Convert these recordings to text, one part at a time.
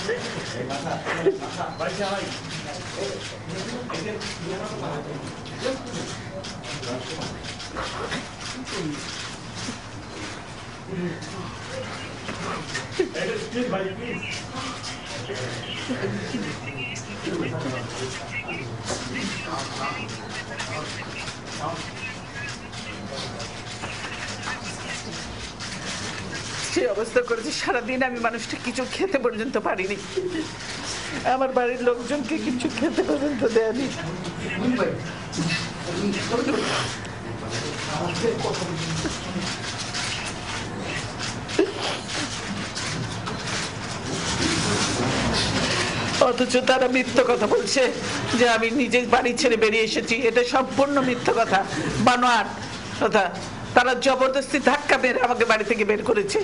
সে অবস্থা করেছে, সারাদিন আমি মানুষটা কিছু খেতে পর্যন্ত পারিনি, আমার বাড়ির লোকজনকে কিছু খেতে পর্যন্ত দেয়নি। অথচ তারা মিথ্যা কথা বলছে যে আমি নিজে বাড়ি ছেড়ে বেরিয়ে এসেছি। এটা সম্পূর্ণ মিথ্যা কথা, বানোয়াট কথা। তারা জবরদস্তি ধাক্কা মেরে আমাকে বাড়ি থেকে বের করেছে।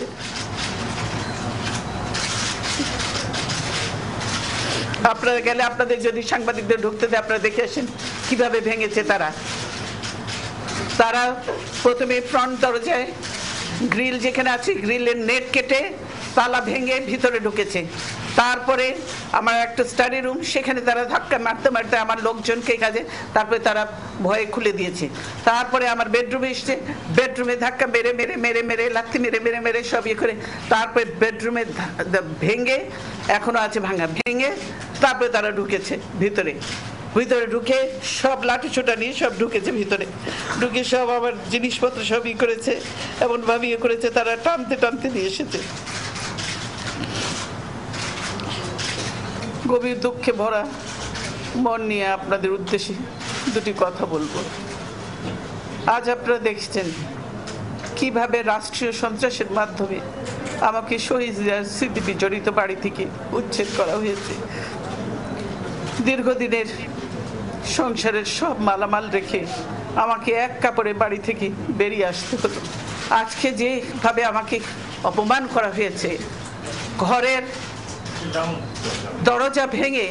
আপনারা গেলে, আপনাদের যদি সাংবাদিকদের ঢুকতে দেয়, আপনারা দেখে আসেন কিভাবে ভেঙেছে তারা। তারা প্রথমে ফ্রন্ট দরজায় গ্রিল যেখানে আছে, গ্রিলের নেট কেটে তালা ভেঙে ভিতরে ঢুকেছে। তারপরে আমার একটা স্টাডি রুম, সেখানে তারা ধাক্কা মারতে মারতে আমার লোকজনকে কাজে, তারপরে তারা ভয়ে খুলে দিয়েছে। তারপরে আমার বেডরুমে এসছে, বেডরুমে ধাক্কা মেরে মেরে মেরে মেরে লাথি মেরে মেরে মেরে সব ইয়ে করে, তারপরে বেডরুমে ভেঙে, এখনো আছে ভাঙা, ভেঙে তারপরে তারা ঢুকেছে ভিতরে। ভিতরে ঢুকে সব লাঠি ছোটা নিয়ে সব ঢুকেছে ভিতরে, ঢুকে সব আমার জিনিসপত্র সব ই করেছে, এমনভাবে ইয়ে করেছে, তারা টানতে টানতে নিয়ে এসেছে। গভীর দুঃখে ভরা মন নিয়ে আপনাদের উদ্দেশ্যে দুটি কথা বলবো। আজ আপনারা দেখছেন কিভাবে রাষ্ট্রীয় সন্ত্রাসের মাধ্যমে আমাকে শহীদ স্মৃতি বিজড়িত বাড়ি থেকে উচ্ছেদ করা হয়েছে। দীর্ঘদিনের সংসারের সব মালামাল রেখে আমাকে এক কাপড়ে বাড়ি থেকে বেরিয়ে আসতে হতো। আজকে যেভাবে আমাকে অপমান করা হয়েছে, ঘরের দরজা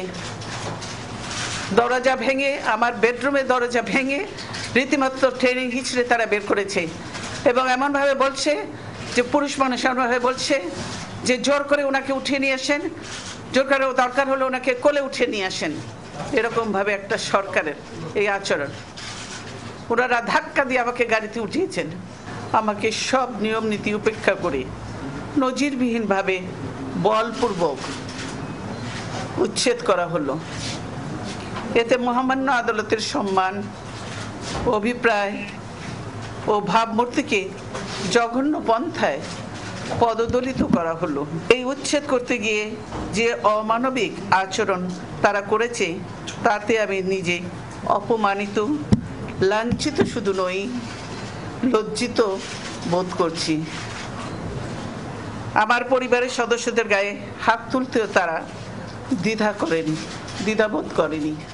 ভেঙে আমার বেডরুমের দরজা ভেঙে রীতিমতো ট্রেনিং হিচড়ে তারা বের করেছে। এবং এমনভাবে বলছে যে পুরুষ মানুষ এমনভাবে বলছে যে জোর করে ওনাকে উঠিয়ে নিয়ে আসেন, জোর করে দরকার হলে ওনাকে কোলে উঠিয়ে নিয়ে আসেন। এরকমভাবে একটা সরকারের এই আচরণ। ওনারা ধাক্কা দিয়ে আমাকে গাড়িতে উঠিয়েছেন, আমাকে সব নিয়ম নীতি উপেক্ষা করে নজিরবিহীনভাবে বলপূর্বক উচ্ছেদ করা হলো। এতে মহামান্য আদালতের সম্মান, অভিপ্রায় ও ভাবমূর্তিকে জঘন্য পন্থায় পদদলিত করা হলো। এই উচ্ছেদ করতে গিয়ে যে অমানবিক আচরণ তারা করেছে, তাতে আমি নিজে অপমানিত, লাঞ্ছিত শুধু নই, লজ্জিত বোধ করছি। আমার পরিবারের সদস্যদের গায়ে হাত তুলতেও তারা দ্বিধাবোধ করেনি।